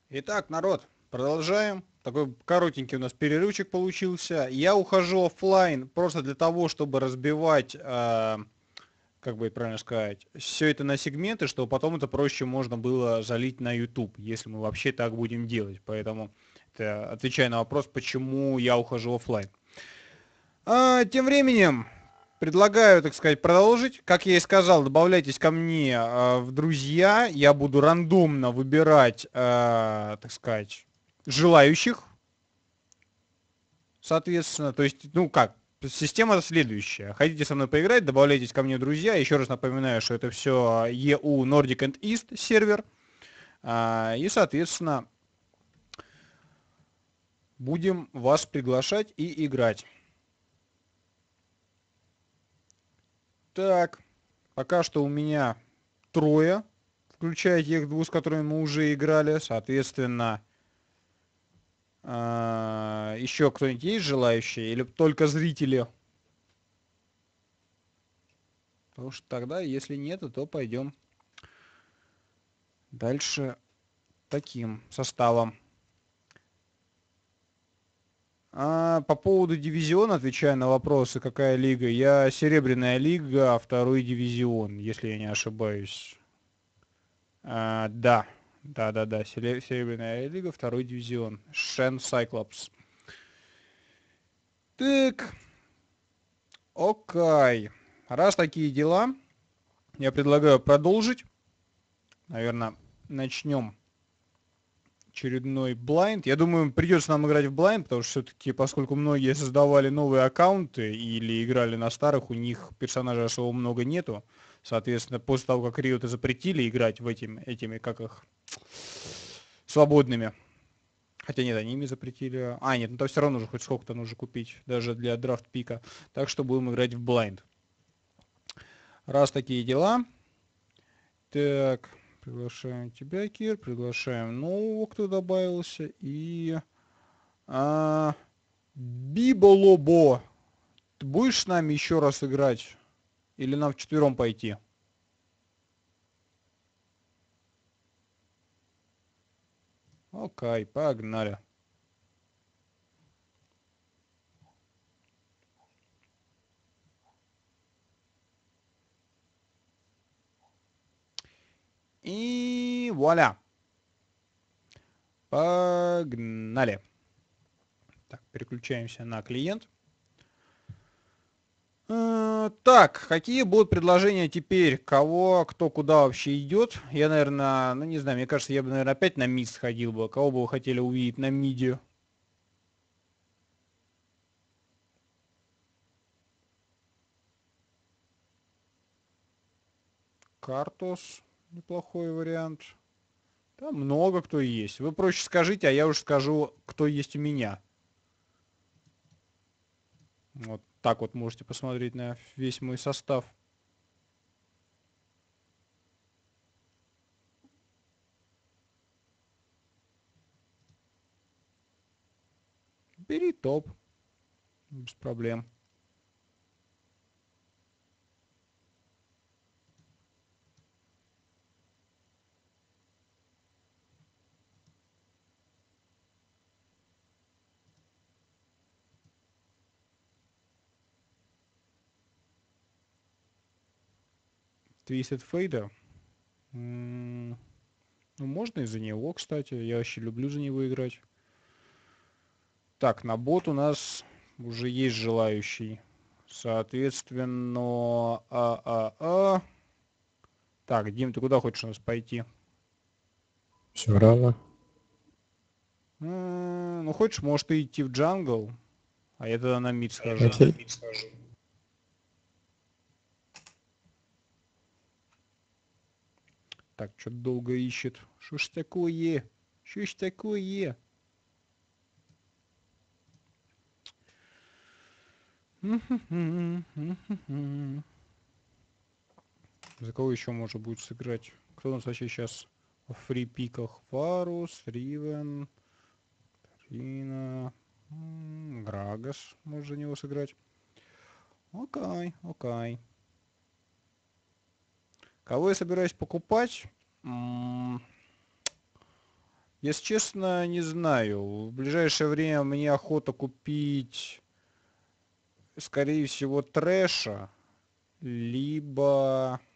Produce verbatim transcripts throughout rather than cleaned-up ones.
Итак, народ, продолжаем. Такой коротенький у нас перерывчик получился. Я ухожу оффлайн просто для того, чтобы разбивать, э, как бы это правильно сказать, все это на сегменты, чтобы потом это проще можно было залить на YouTube, если мы вообще так будем делать. Поэтому это отвечая на вопрос, почему я ухожу оффлайн. А, тем временем предлагаю, так сказать, продолжить. Как я и сказал, добавляйтесь ко мне э, в друзья. Я буду рандомно выбирать, э, так сказать, желающих, соответственно. То есть, ну как, система следующая. Хотите со мной поиграть, добавляйтесь ко мне в друзья. Еще раз напоминаю, что это все и у Nordic and East сервер. А, и, соответственно, будем вас приглашать и играть. Так, пока что у меня трое, включая тех двух, с которыми мы уже играли. Соответственно, а, еще кто-нибудь есть желающий или только зрители? Потому что тогда, если нет, то пойдем дальше таким составом. А по поводу дивизиона, отвечая на вопросы, какая лига, я Серебряная лига, а второй дивизион, если я не ошибаюсь. А, да, да, да, да, Серебряная лига, второй дивизион. Шен Сайклопс. Так, окей. Раз такие дела, я предлагаю продолжить. Наверное, начнем очередной блайнд. Я думаю, придется нам играть в блайнд, потому что все-таки, поскольку многие создавали новые аккаунты или играли на старых, у них персонажей особо много нету. Соответственно, после того, как Riot запретили играть в этим, этими, как их, свободными. Хотя нет, они ими запретили. А, нет, ну то все равно нужно хоть сколько-то нужно купить, даже для драфт пика. Так что будем играть в блайнд. Раз такие дела. Так, приглашаем тебя, Кир, приглашаем нового, кто добавился. И... А, Биболобо, ты будешь с нами еще раз играть? Или нам вчетвером пойти? Окей, погнали. И вуаля. Погнали. Так, переключаемся на клиент. Э, Так, какие будут предложения теперь? Кого, кто куда вообще идет? Я, наверное, ну не знаю, мне кажется, я бы, наверное, опять на мид сходил бы. Кого бы вы хотели увидеть на миде? Картос, неплохой вариант. Там много кто есть. Вы проще скажите, а я уж скажу, кто есть у меня. Вот так вот можете посмотреть на весь мой состав. Бери топ. Без проблем. Twisted Fader. Ну, можно и за него, кстати. Я вообще люблю за него играть. Так, на бот у нас уже есть желающий. Соответственно, а-а-а. Так, Дим, ты куда хочешь у нас пойти? Все равно. М, Ну, хочешь, может, ты идти в джангл, а я тогда на мид схожу. Окей. Так, что-то долго ищет. Что ж такое? Что ж такое? За кого еще можно будет сыграть? Кто у нас вообще сейчас в фрипиках? Фарус, Ривен, Рина, Грагас. Можно за него сыграть. Окей, окей. Кого я собираюсь покупать? М, Если честно, не знаю. В ближайшее время мне охота купить, скорее всего, трэша, либо...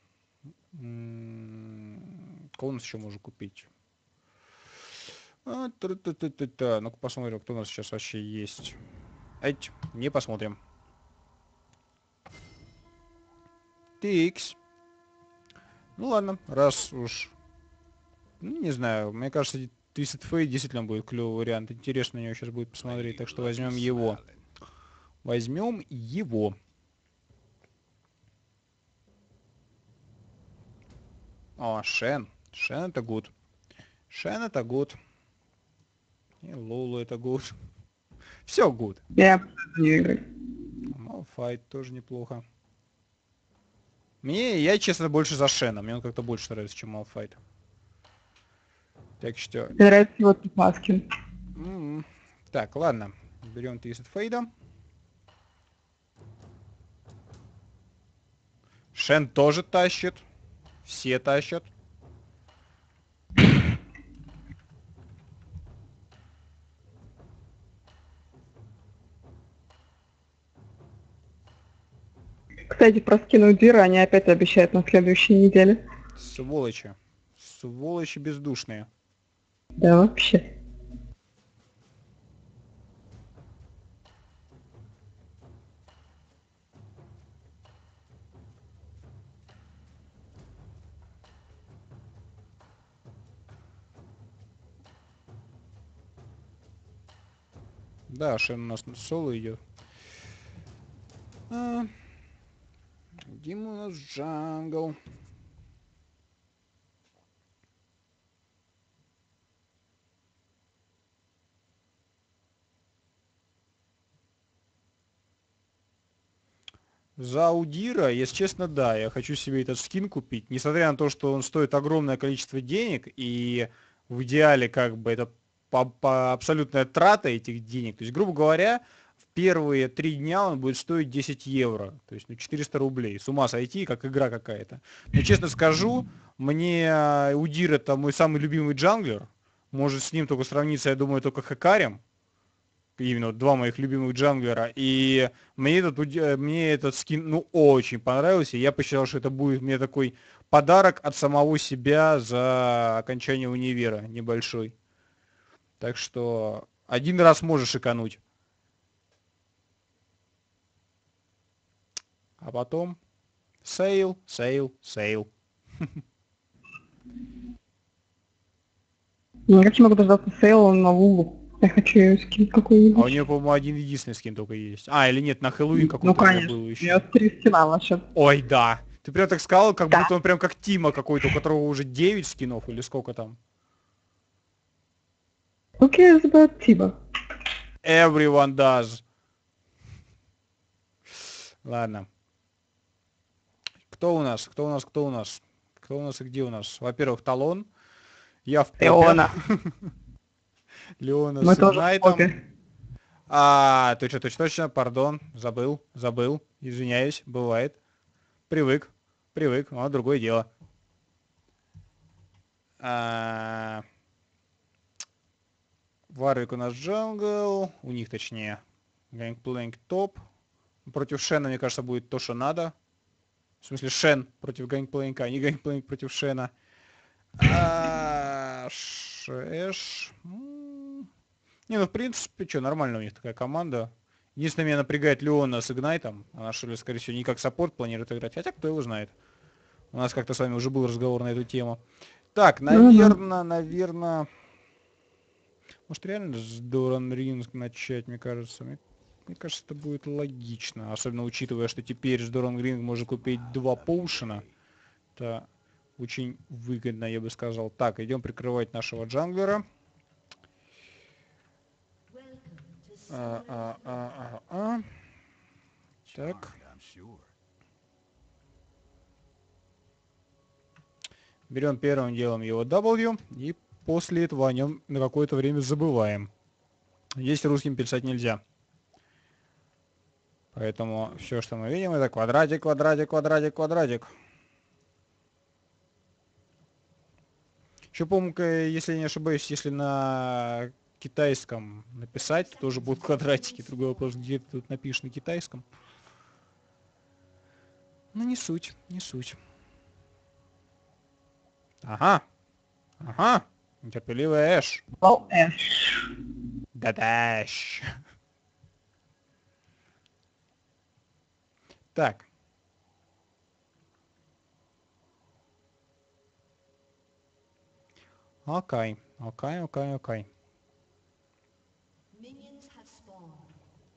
м, Кого у нас еще можно купить? А, та-та-та-та-та. Ну-ка посмотрим, кто у нас сейчас вообще есть. Эть, не посмотрим. Тикс. Ну ладно, раз уж... Ну, не знаю, мне кажется, Twisted Fate действительно будет клевый вариант. Интересно на него сейчас будет посмотреть, так что возьмем его. Возьмем его. О, Шен. Шен это гуд. Шен это гуд. И Лолу это гуд. Все гуд. Я не играю. Малфайт тоже неплохо. Мне, я, честно, больше за Шена. Мне он как-то больше нравится, чем Малфайт. Так что... Мне нравится его Паскин. М-м. Так, ладно. Берем Twisted Fate. Шен тоже тащит. Все тащат. Кстати, про скину Дира они опять обещают на следующей неделе. Сволочи. Сволочи бездушные. Да, вообще. Да, Шен у нас на соло идет. А, где у нас джангл? За Аудира, если честно, да, я хочу себе этот скин купить, несмотря на то, что он стоит огромное количество денег, и в идеале как бы это по, по абсолютная трата этих денег. То есть, грубо говоря, в первые три дня он будет стоить десять евро, то есть ну, четыреста рублей. С ума сойти, как игра какая-то. Но честно скажу, мне Аудир это мой самый любимый джанглер. Может с ним только сравниться, я думаю, только Хакарем. Именно вот два моих любимых джанглера, и мне этот, мне этот скин, ну, очень понравился, я посчитал, что это будет мне такой подарок от самого себя за окончание универа небольшой. Так что один раз можешь экануть. А потом сейл, сейл, сейл. Я как не могу дождаться сейла на Вулу. Я хочу ее скин А у какой-нибудь. нее, по-моему, один единственный скин только есть. А, или нет, на Хэллоуин Ну, какой-то у меня конечно. был У еще. нее три скина вообще. Ой, да. Ты прям так сказал, как Да. будто он прям как Тима какой-то, у которого уже девять скинов или сколько там. Who cares about Tiba? Everyone does. Ладно. Кто у нас? Кто у нас? Кто у нас? Кто у нас и где у нас? Во-первых, Талон. Я в попе. Леона. Леона Мы с тоже в Игнайтом. попе. А, точно, точно, точно, пардон. Забыл, забыл. Извиняюсь, бывает. Привык, привык, но другое дело. А... Варвик у нас джангл. У них, точнее, Гангплэнк топ. Против Шена, мне кажется, будет то, что надо. В смысле, Шен против Гангплэнка, а не Гангплэнк против Шена. А, Эш. Не, ну в принципе, что, нормально у них такая команда. Единственное, меня напрягает Леона с Игнайтом. Она, что ли, скорее всего, не как саппорт планирует играть. Хотя, кто его знает. У нас как-то с вами уже был разговор на эту тему. Так, наверное, наверное... Может, реально с Доран Ринг начать, мне кажется. Мне, мне кажется, это будет логично. Особенно учитывая, что теперь с Доран Ринг можно купить два поушена. Это очень выгодно, я бы сказал. Так, идем прикрывать нашего джанглера. А, а, а, а, а. Так. Берем первым делом его W, и после этого о нем на какое-то время забываем. Здесь русским писать нельзя. Поэтому все, что мы видим, это квадратик, квадратик, квадратик, квадратик. Еще, по-моему, если я не ошибаюсь, если на китайском написать, то тоже будут квадратики. Другой вопрос, где ты тут напишешь на китайском. Ну, не суть, не суть. Ага, ага, нетерпеливая Эш. О, Эш. Да-дащ. Так. Окей, окей, окей, окей. Minions have spawned.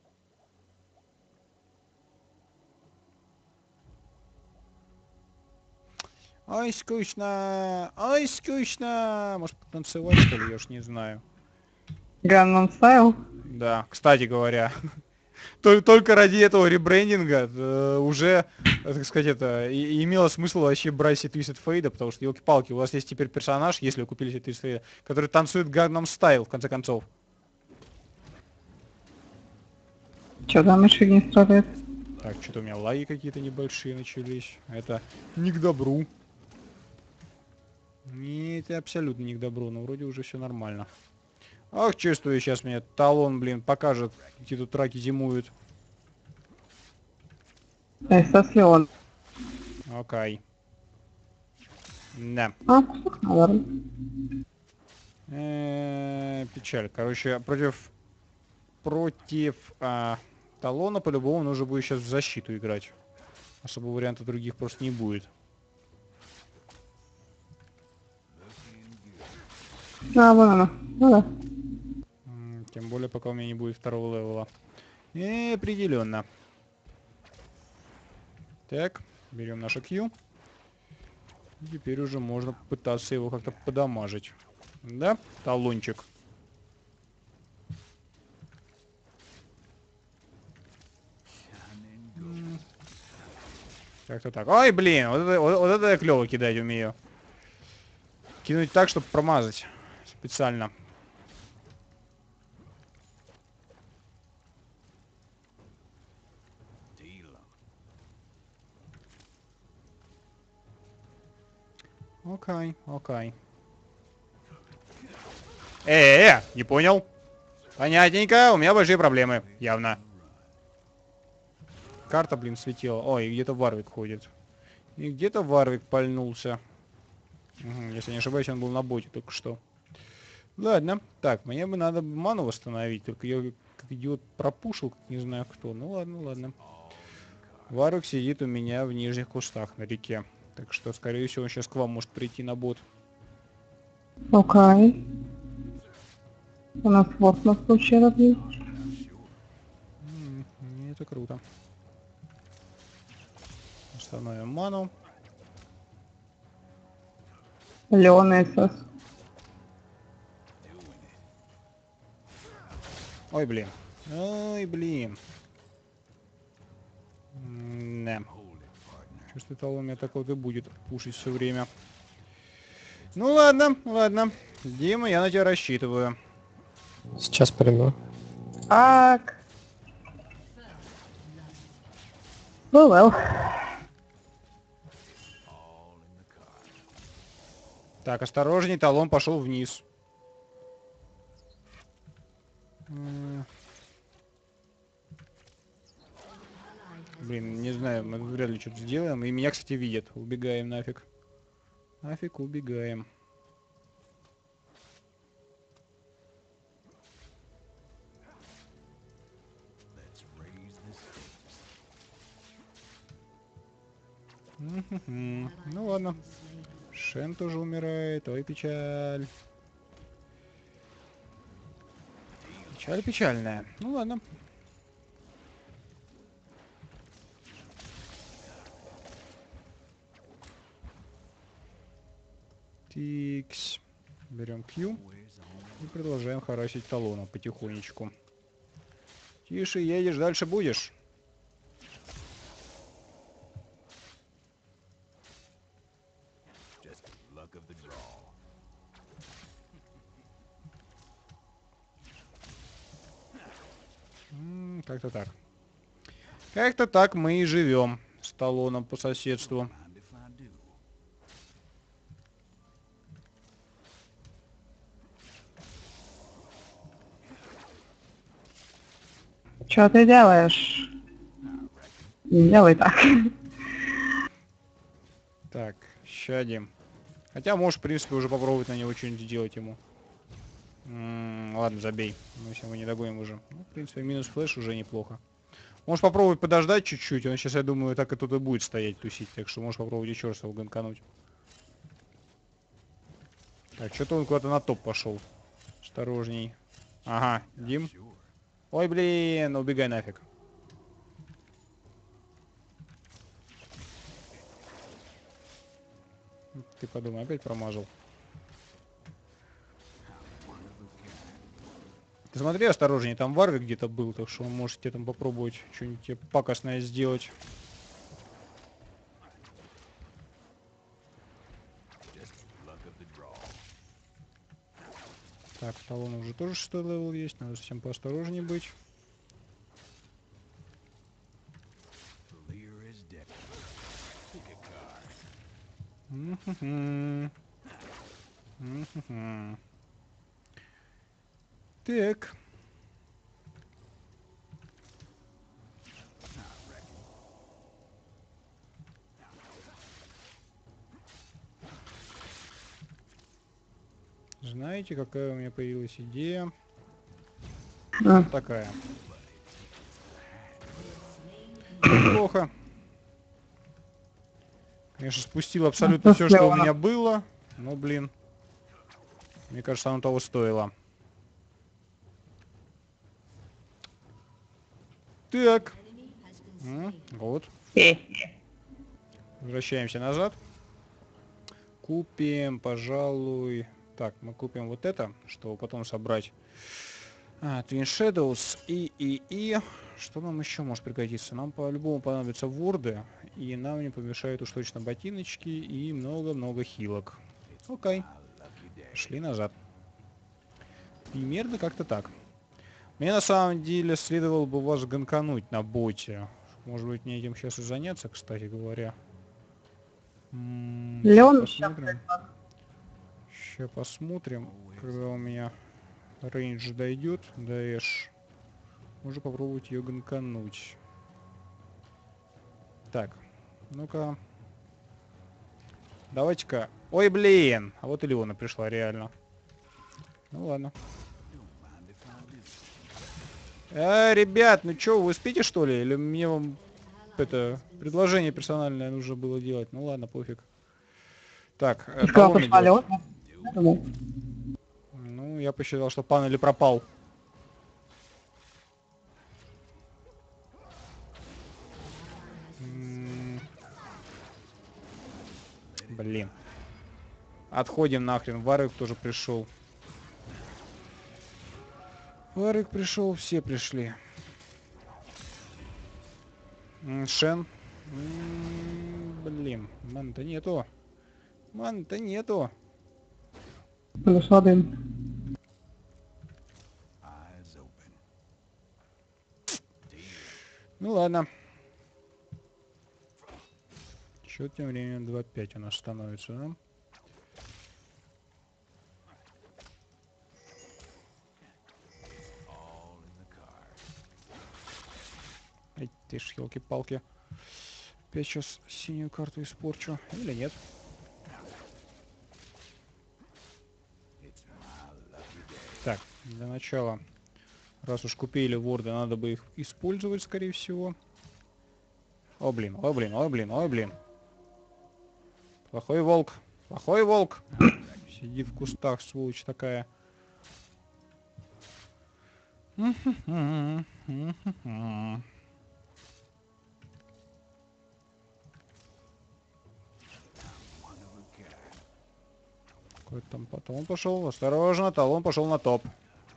Ой, скучно, ой, скучно. Может, потанцевать, что ли, я уж не знаю. Gangnam Style. Да, кстати говоря, тол- только ради этого ребрендинга э, уже, э, так сказать, это и- имело смысл вообще брать себе Twisted Fate, потому что, елки-палки, у вас есть теперь персонаж, если вы купили себе Twisted Fate, который танцует Gangnam Style, в конце концов. Что там еще не страдает? Так, что-то у меня лаги какие-то небольшие начались. Это не к добру. Не, это абсолютно не к добру, но вроде уже все нормально. Ах, чувствую, сейчас мне талон, блин, покажет, где тут траки зимуют. Эй, сосли он. Окей. Да. А, ладно. Э, Печаль. Короче, против... Против а, талона по-любому нужно будет сейчас в защиту играть. Особо вариантов других просто не будет. А, вон она. Ну да. М, Тем более, пока у меня не будет второго левела. И определенно. Так, берем наше Q. И теперь уже можно пытаться его как-то подамажить. Да, талончик. М, Как-то так. Ой, блин, вот это, вот, вот это я клево кидать умею. Кинуть так, чтобы промазать. Специально. Окей, окей. Э-э-э, не понял. Понятненько, у меня большие проблемы, явно. Карта, блин, светила. Ой, где-то Варвик ходит. И где-то Варвик пальнулся. Мгм, если не ошибаюсь, он был на боте только что. Ладно. Так, мне бы надо ману восстановить. Только я как идиот пропушил, как не знаю кто. Ну ладно, ладно. Варвик сидит у меня в нижних кустах на реке. Так что, скорее всего, он сейчас к вам может прийти на бот. Окей. У нас вот на случай разбил. М, Это круто. Установим ману. Леон СС. Ой, блин. Ой, блин. М, Да. Чувствую, того у меня так вот и будет пушить все время. Ну ладно, ладно. Дима, я на тебя рассчитываю. Сейчас приму. Так. Ну, well. Так, осторожней, талон пошел вниз. М, Блин, не знаю, мы вряд ли что-то сделаем. И меня, кстати, видят. Убегаем нафиг. Нафиг убегаем. Мгм. Ну ладно. Шен тоже умирает. Ой, печаль. Печаль печальная. Ну ладно. Тикс. Берем Q и продолжаем харасить талона потихонечку. Тише едешь, дальше будешь. М, Как-то так. Как-то так мы и живем с талоном по соседству. Что ты делаешь? Не делай так. Так, щадим. Хотя можешь, в принципе, уже попробовать на него что-нибудь сделать ему. М-м, ладно, забей. Мы если мы не догоним уже. Ну, в принципе, минус флеш уже неплохо. Можешь попробовать подождать чуть-чуть. Он сейчас, я думаю, так и тут и будет стоять, тусить. Так что можешь попробовать еще раз его ганкануть. Так, что-то он куда-то на топ пошел. Осторожней. Ага, Дим. Ой, блин, убегай нафиг. Ты подумай, опять промазал. Ты смотри осторожнее, там Варвик где-то был, так что он может тебе там попробовать что-нибудь тебе пакостное сделать. Так, в талоне уже тоже шестой левел есть, надо совсем поосторожнее быть. М-ху-ху. М-ху-ху. Так. Знаете, какая у меня появилась идея? А, Вот такая. Неплохо. Конечно, спустил абсолютно все, что у меня было. Но, блин. Мне кажется, оно того стоило. Так. М, вот. э. Возвращаемся назад. Купим, пожалуй... Так, мы купим вот это, чтобы потом собрать а, Twin Shadows. И, и, и... Что нам еще может пригодиться? Нам по-любому понадобятся ворды. И нам не помешают уж точно ботиночки и много-много хилок. Окей. Шли назад. Примерно как-то так. Мне на самом деле следовало бы вас ганкануть на боте. Может быть, мне этим сейчас и заняться, кстати говоря. М, щас Леон сейчас. посмотрим. Сейчас посмотрим, когда у меня рейндж дойдет до Эш. Можно попробовать ее ганкануть. Так, ну-ка. Давайте-ка. Ой, блин! А вот и Леона пришла, реально. Ну ладно. Э, ребят, ну чё, вы спите что ли? Или мне вам это предложение персональное нужно было делать? Ну ладно, пофиг. Так, э, Сказал, талон пошла идет. Леон. Думал. Ну, я посчитал, что пан или пропал. М, Блин. Отходим нахрен. Варвик тоже пришел. Варвик пришел, все пришли. М, Шен. М, Блин, ман-то нету. Ман-то нету. Зашла дым. Ну ладно. Счет тем временем два пять у нас становится, да? Ай, ты ж, елки-палки. Опять сейчас синюю карту испорчу. Или нет? Так, для начала, раз уж купили ворды, надо бы их использовать, скорее всего. О, блин, ой, блин, ой, блин, ой, блин. Плохой волк, плохой волк. Сиди в кустах, сволочь такая. Какой-то там талон пошел. Осторожно, талон пошел на топ.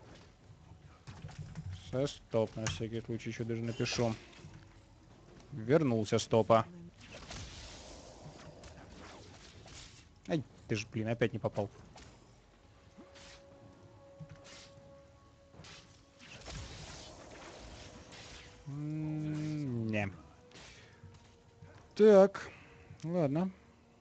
Со стоп, на всякий случай еще даже напишу. Вернулся с топа. Ай, ты же, блин, опять не попал. М, Не. Так, ладно.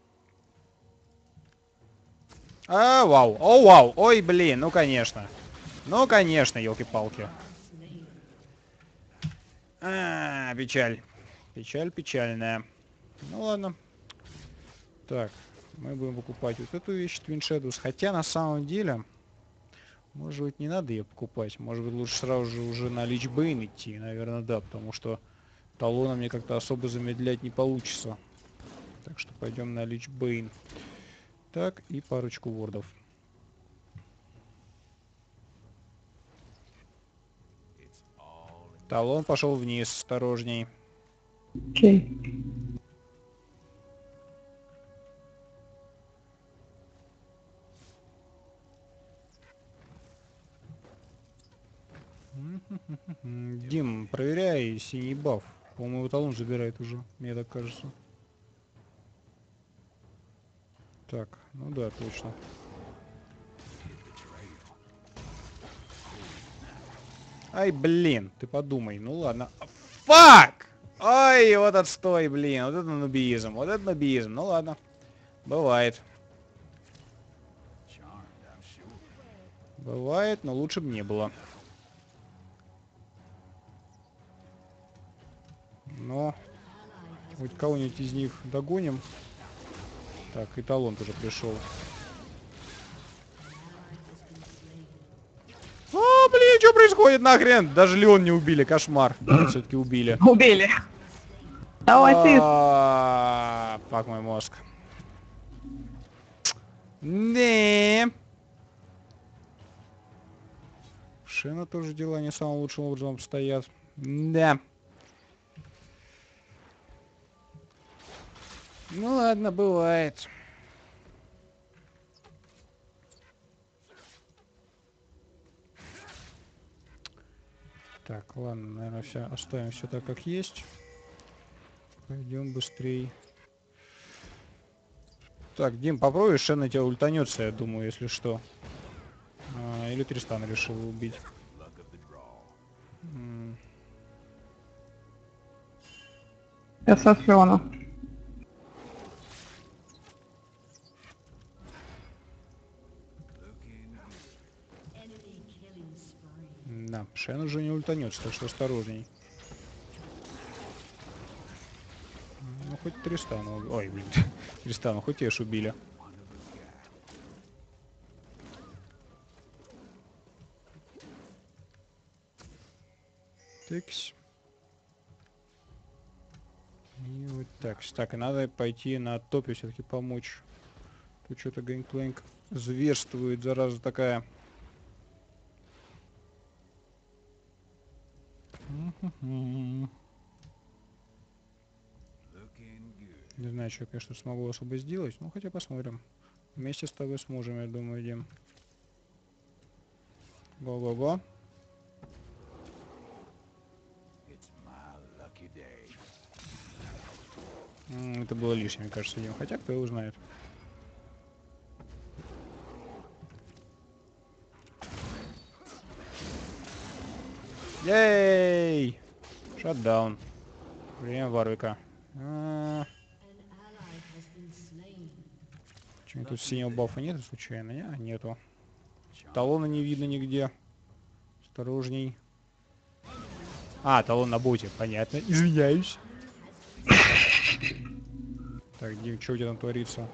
А, вау, о, вау, ой, блин, ну конечно. Ну конечно, елки-палки. А, печаль. Печаль печальная. Ну ладно. Так, мы будем покупать вот эту вещь Twin Shadows. Хотя на самом деле, может быть, не надо ее покупать. Может быть, лучше сразу же уже на Lich Bane идти. Наверное, да, потому что талона мне как-то особо замедлять не получится. Так что пойдем на Lich Bane. Так, и парочку вордов. Талон пошел вниз, осторожней. Окей. Дим, проверяй синий баф. По-моему, его талон забирает уже, мне так кажется. Так, ну да, точно. Ай, блин, ты подумай, ну ладно. Фак! Ай, вот отстой, блин, вот это нубизм, вот это нубизм, ну ладно. Бывает. Бывает, но лучше бы не было. Но хоть кого-нибудь из них догоним. Так, и талон тоже пришел. А, блин, что происходит нахрен? Даже Леон не убили, кошмар. Все-таки убили. Убили. Давай ты. А, Фак мой мозг. Не. Шина тоже дела не самым лучшим образом обстоят. Да. Ну ладно, бывает. Так, ладно, наверное, все оставим все так, как есть. Пойдем быстрее. Так, Дим, попробуй, Шен тебя ультанется, я думаю, если что. А, или Тристан решил убить. М. Я со Флёна. Да, Шен уже не ультанется, так что осторожней. Ну, хоть Тристану... Ой, блин. Тристану хоть Эш убили. Тыкс. И вот так. Так, и надо пойти на топе все-таки помочь. Тут что-то Гэнгплэнк зверствует, зараза такая. Не знаю, что я, конечно, смогу особо сделать. Ну, хотя посмотрим. Вместе с тобой сможем, я думаю, Дим. Го-го-го. М, Это было лишнее, мне кажется, Дим. Хотя, кто его знает. Ей! Шатдаун. Время Варвика. А, Чё, тут синего бафа нету случайно? Не, нету. Талона не видно нигде. Осторожней. А, талон на боте, понятно. Извиняюсь. Так, Дим, что у тебя там творится?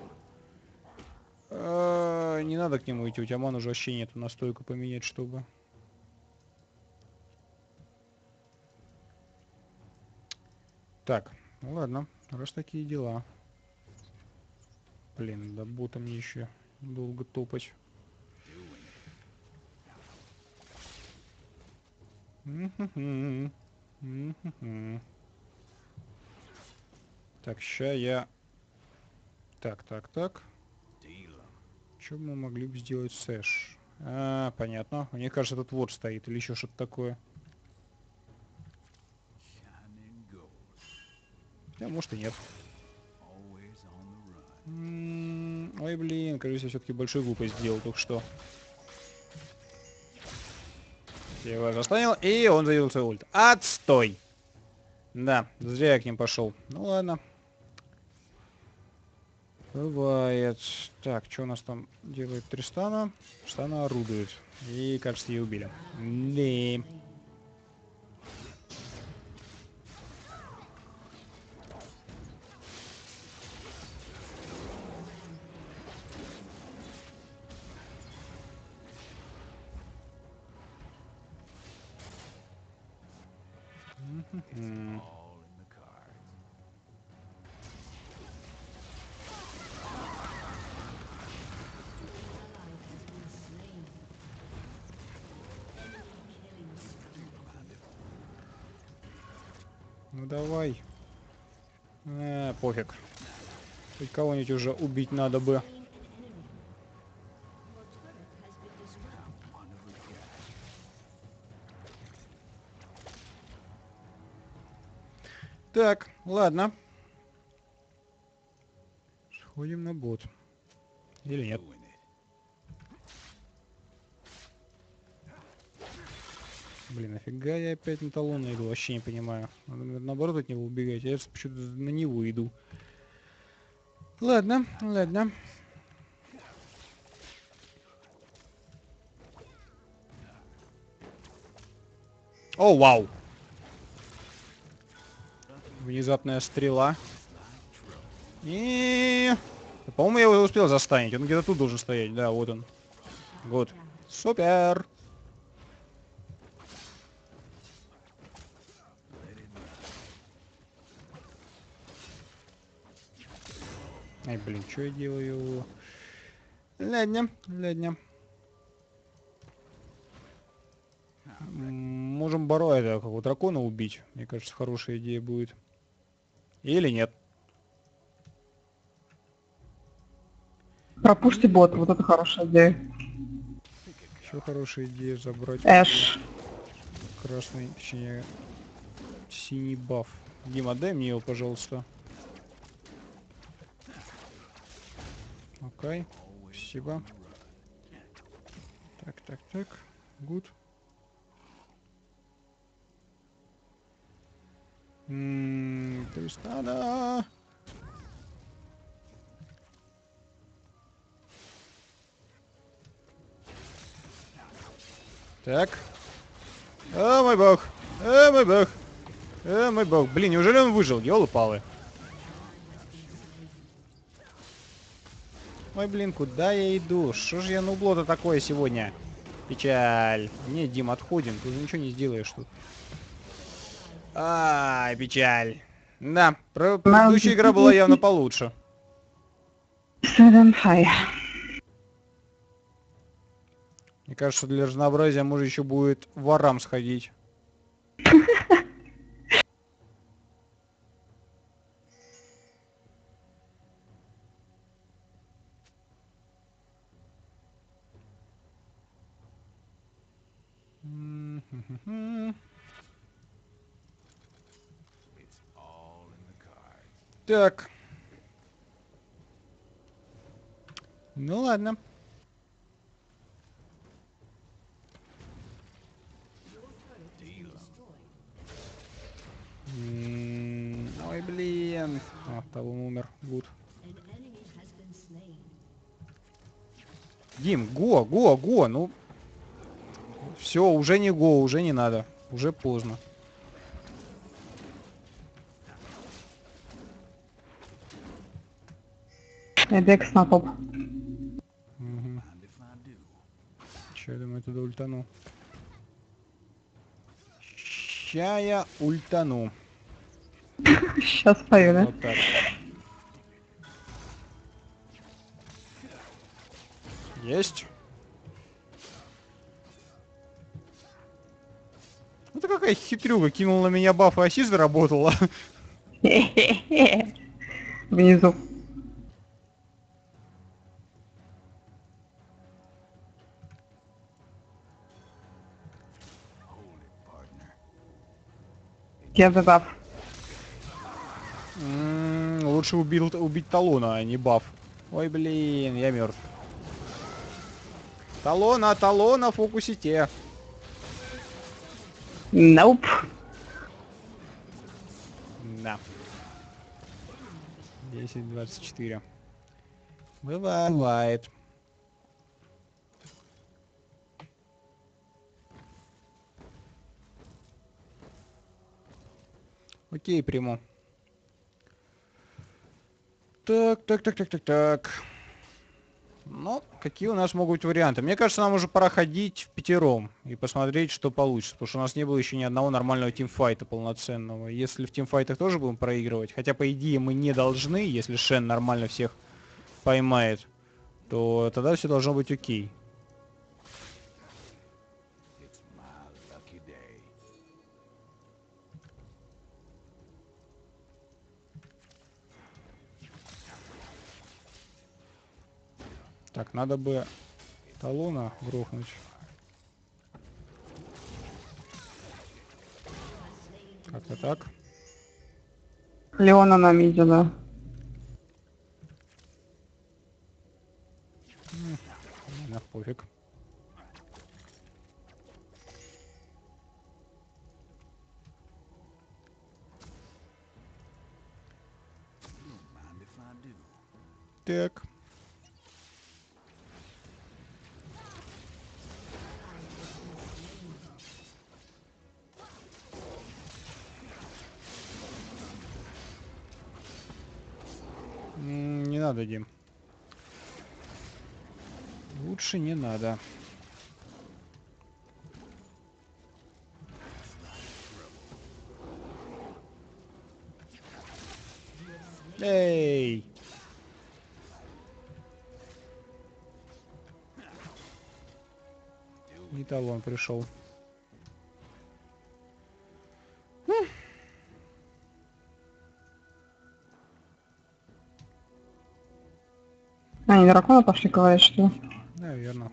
А, не надо к нему идти, у тебя ман уже вообще нету, настойку поменять, чтобы. Так, ну ладно, раз такие дела. Блин, до бота мне еще долго топать. Мгм. Мгм. Так, ща я... Так, так, так. Что мы могли бы сделать с Эш? А, понятно. Мне кажется, тут вот стоит или еще что-то такое. Да, может и нет. М, Ой, блин, кажется, я все-таки большую глупость сделал только что. Я его заслонил, и он завел свой ульт. Отстой! Да, зря я к ним пошел. Ну ладно. Бывает. Так, что у нас там делает Тристана? Тристана орудует. И, кажется, ее убили. Не. М. Ну давай. Э, пофиг. Хоть кого-нибудь уже убить надо бы. Так, ладно. Сходим на бот. Или нет? Блин, нафига я опять на талона иду? Вообще не понимаю. Надо, наоборот, от него убегать. Я почему-то на него иду. Ладно, ладно. О, вау! Внезапная стрела. И по-моему, я его успел застанить. Он где-то тут должен стоять. Да, вот он. Вот. Супер! Ай, блин, что я делаю? Ладно, ладно. М, Можем Боро это, как дракона убить. Мне кажется, хорошая идея будет. Или нет. Пропушьте бот, вот это хорошая идея. Еще хорошая идея забрать Эш. красный, точнее, синий баф. Дима, дай мне его, пожалуйста. Окей. Спасибо. Так, так, так. Гуд. Ммм, Тристана. Так. О, мой бог. О, мой бог. О, мой бог. Блин, неужели он выжил? Ёлы-палы. Ой, блин, куда я иду? Что же я нубло-то такое сегодня? Печаль. Не, Дим, отходим. Ты же ничего не сделаешь тут. Ай, печаль. Да, про- предыдущая игра была явно получше. Seven high. Мне кажется, для разнообразия может еще будет ворам сходить. М-м-м-м. Так. Ну ладно. М, Ой, блин. А, талон умер. Гуд. Дим, го, го, го. Ну, все, уже не го, уже не надо. Уже поздно. Эдекс на топ. Угу. Че, я думаю, туда ультану. Ща я ультану. Сейчас пою, да? Вот так. Есть. Ну ты какая хитрюга, кинул на меня баф, и ассист заработала. Внизу. Я забав. М, Лучше убил, убить талона, а не баф. Ой, блин, я мертв. Талона, талона, фокусите. Nope. Да. десять двадцать четыре. Бывает. Окей, приму. Так, так, так, так, так, так. Ну, какие у нас могут быть варианты? Мне кажется, нам уже пора ходить в пятером и посмотреть, что получится. Потому что у нас не было еще ни одного нормального тимфайта полноценного. Если в тимфайтах тоже будем проигрывать, хотя по идее мы не должны, если Шен нормально всех поймает, то тогда все должно быть окей. Так, надо бы талона грохнуть. Как-то так. Леона на миде, да. На пофиг. Так. М, Не надо, Дим. Лучше не надо. Эй! Не талон пришел. Они дракона пошли говорить, что ли? Наверное.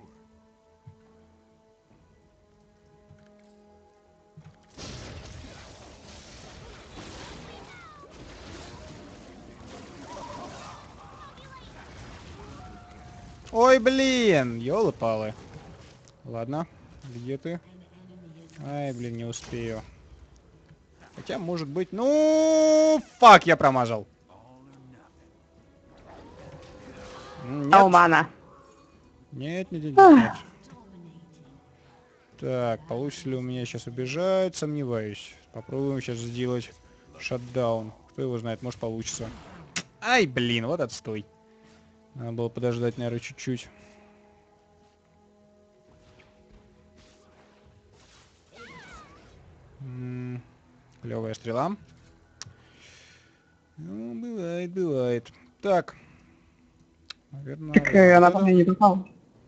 Ой, блин! Ёлы-палы. Ладно. Где ты? Ай, блин, не успею. Хотя, может быть... Ну, фак, я промазал. М, Нет. Аумана. Нет, нет, нет, нет, нет. Так, получится ли у меня сейчас убежать? Сомневаюсь. Попробуем сейчас сделать шатдаун. Кто его знает, может получится. Ай, блин, вот отстой. Надо было подождать, наверное, чуть-чуть. М, Клевая стрела. Ну, бывает, бывает. Так. Наверное, Так вот э, она по это. мне не попала.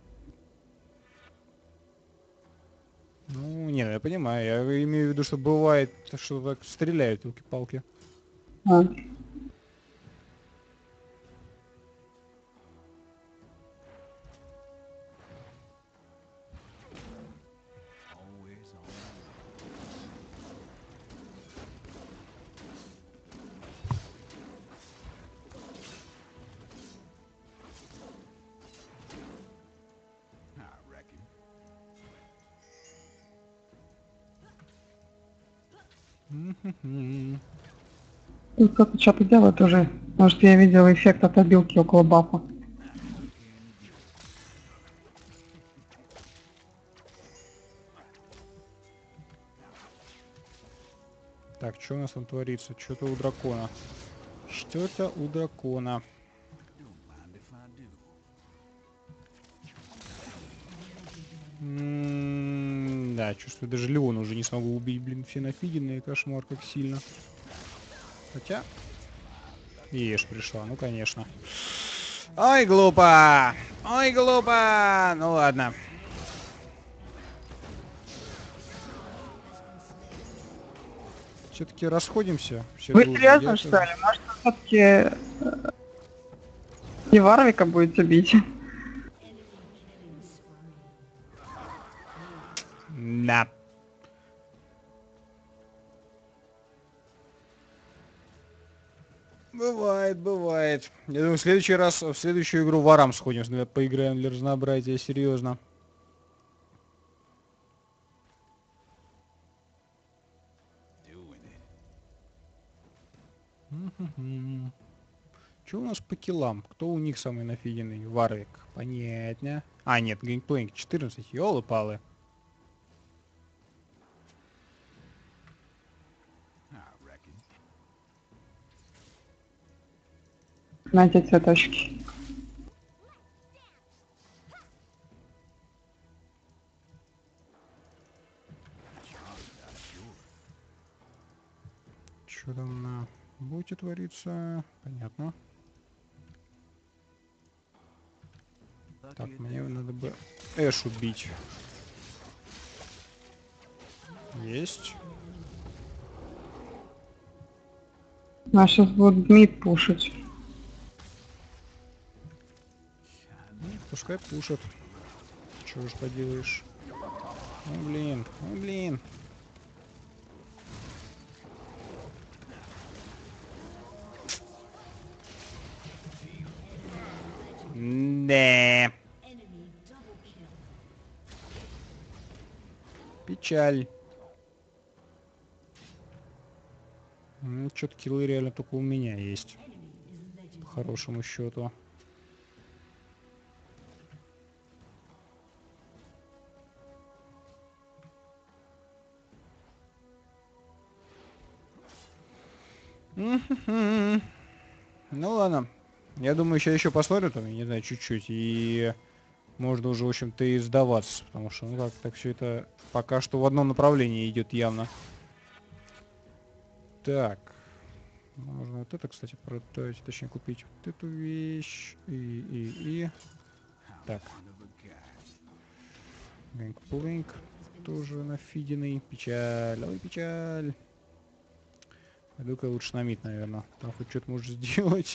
Ну, не, ну, я понимаю. Я имею в виду, что бывает, что так стреляют елки-палки. А. Мгм. Тут кто-то что-то делает уже. Может, я видела эффект от обилки около бафа. Так, что у нас там творится? Что-то у дракона. Что-то у дракона. М, Да, чувствую, даже Леона уже не смогу убить, блин, все нафигенные, кошмар, как сильно. Хотя... Ешь пришла, ну конечно. Ой, глупо! Ой, глупо! Ну ладно. Все-таки расходимся, все Вы дружно. серьезно, Я-то... что ли? Может, все-таки не Варвика будете бить? Да. Бывает, бывает. Я думаю, в следующий раз, в следующую игру варам сходим, с- поиграем для разнообразия, серьезно. Что у нас по киллам? Кто у них самый нафигенный? Варвик. Понятно. А, нет, Геймплейнг четырнадцать. Ёлы-палы. На эти цветочки. Что там на боте творится? Понятно. Так, мне надо бы Эш убить. Есть. Нас сейчас будут мид пушить. Ну, пускай пушат. Чего ж поделаешь. Ну блин, ну блин. Да. Печаль. Ну, что-то киллы реально только у меня есть. По хорошему счету. Мгм. Ну ладно. Я думаю, сейчас еще посмотрю там, я не знаю, чуть-чуть. И можно уже, в общем-то, и сдаваться. Потому что, ну как, так все это пока что в одном направлении идет явно. Так. Можно вот это, кстати, продать, точнее купить вот эту вещь. И, и, и. Так. Гэнк-плэнк. Тоже нафиденный. Печаль. Ой, печаль. Пойду-ка лучше на мид, наверное. Там хоть что-то можешь сделать.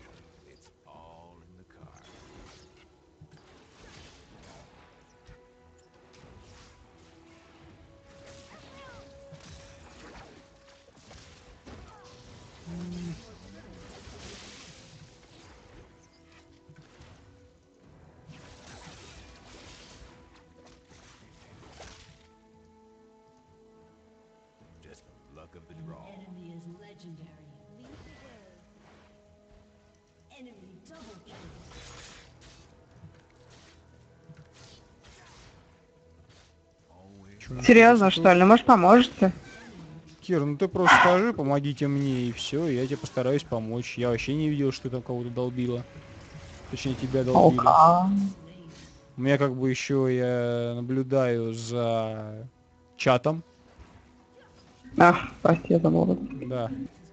Чё, Серьезно, тут? что ли? Может, поможете? Кир, ну ты просто скажи, помогите мне, и все, я тебе постараюсь помочь. Я вообще не видел, что ты там кого-то долбила. Точнее, тебя долбили. Ока. У меня как бы еще я наблюдаю за чатом. Ах, прости, я забыла. Да.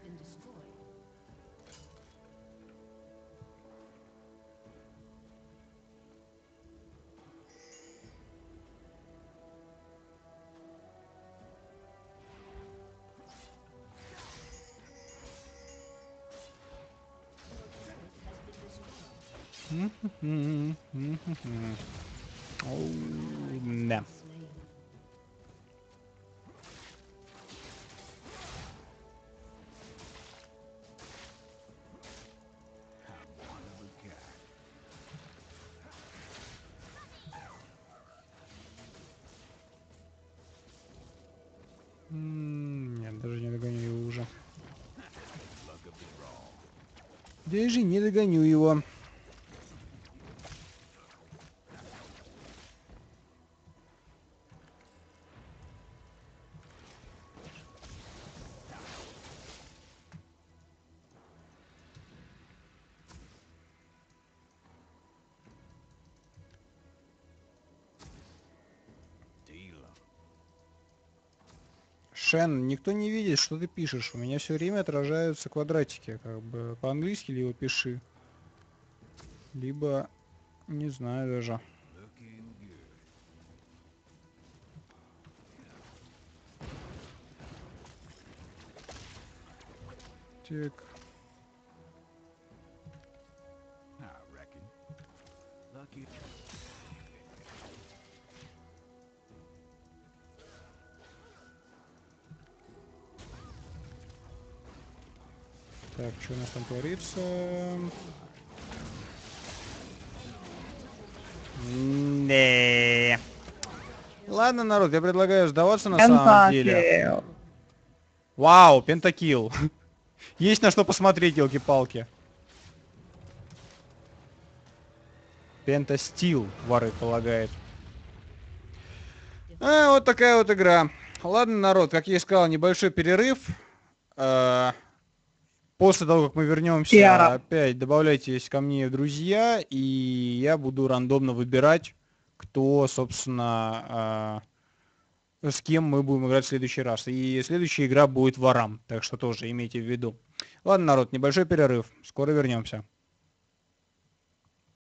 Оу, да. М, Нет, даже не догоню его уже. Даже не догоню его. Шен, никто не видит, что ты пишешь. У меня все время отражаются квадратики. Как бы по-английски либо пиши. Либо не знаю даже. Так. Так, что у нас там творится? Не. Ладно, народ, я предлагаю сдаваться на самом деле. Пентакил. Вау, пентакил. Есть на что посмотреть, елки-палки. Пентастил, Вары полагает. А, вот такая вот игра. Ладно, народ, как я и сказал, небольшой перерыв. А, после того, как мы вернемся, Пиара. опять добавляйтесь ко мне в друзья, и я буду рандомно выбирать, кто, собственно, а, с кем мы будем играть в следующий раз. И следующая игра будет Варам, так что тоже имейте в виду. Ладно, народ, небольшой перерыв. Скоро вернемся.